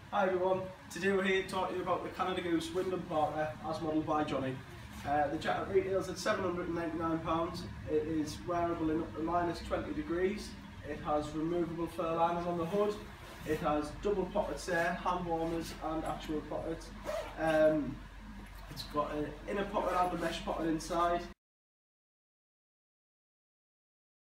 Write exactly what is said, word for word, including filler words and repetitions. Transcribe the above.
Hi everyone, today we're here talking about the Canada Goose Wyndham Parka as modelled by Johnny. Uh, the jacket retails at seven hundred and ninety-nine pounds. It is wearable in up to minus twenty degrees. It has removable fur liners on the hood. It has double pockets there, hand warmers and actual pockets. Um, it's got an inner pocket and a mesh pocket inside.